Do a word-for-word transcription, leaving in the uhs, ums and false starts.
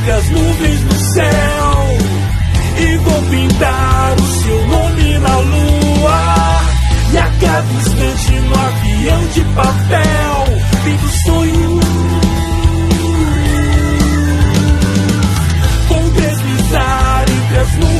entre as nuvens do céu e vou pintar o seu nome na lua. E a cada instante no avião de papel vivo sonho. Vou deslizar entre as nuvens